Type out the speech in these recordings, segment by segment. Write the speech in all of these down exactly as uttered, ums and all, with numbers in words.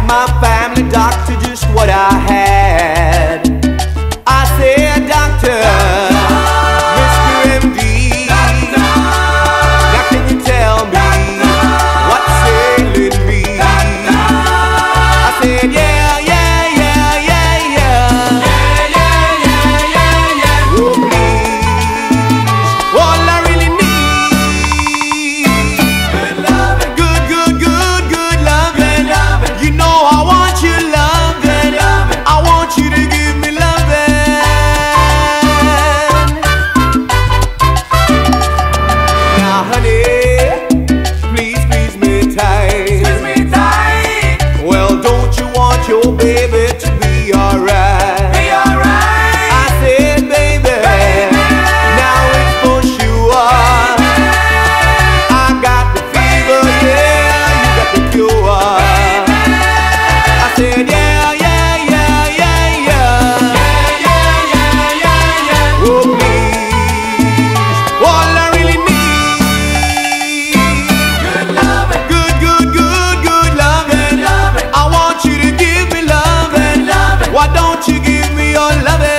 my family doctor just what I had. I said, doctor, Mister M D, now can you tell me what's ailing me? I said, yeah, yeah, yeah, yeah, yeah, yeah, yeah, yeah, yeah, yeah. Oh, please, all I really need, good loving, good, good, good, good loving, loving. You know I want you loving, loving. I want you to give me loving. Now, honey, please squeeze me tight. Squeeze me tight. Well, don't you want your baby to be alright? Be alright. I said, baby, baby. Now it's for sure. I got the fever, yeah, you got the cure. I said, yeah, yeah, yeah, yeah, yeah, yeah, yeah, yeah, yeah, yeah. Oh, please, all I really need, good loving, good, good, good, good loving, loving. I want you to give me loving, loving. Why don't you give me your loving?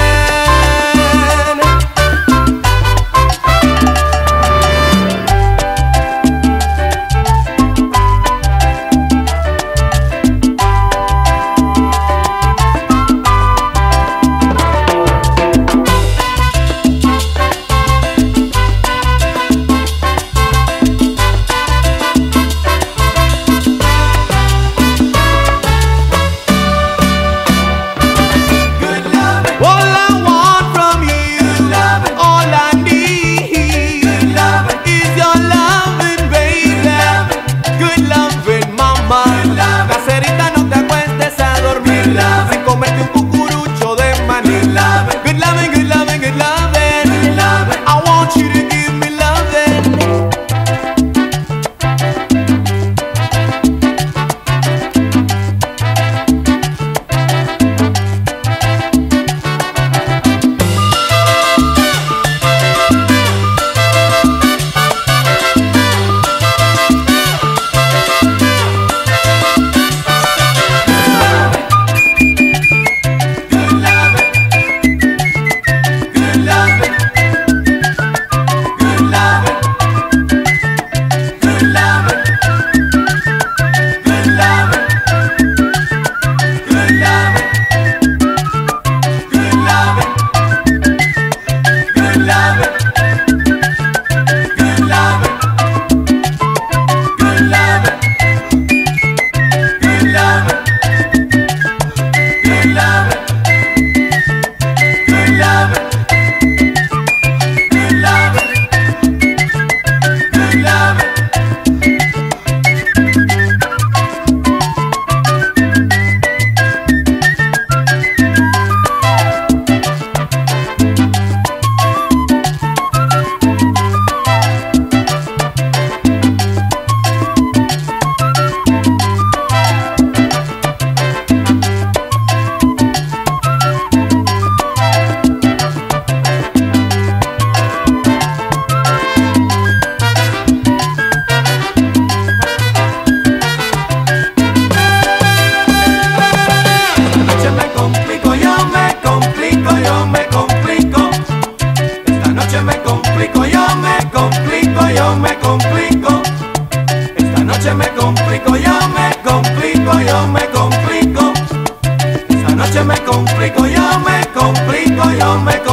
All I want from you, all I need, is your loving, baby. Good loving, mama. Caserita, no te acuestes a dormir sin comerte un cucurucho de maní. Good loving, good loving, good loving. I want you to give me loving. Yo me complico, esta noche me complico, yo me complico, yo me complico, esta noche me complico, yo me complico, yo me complico.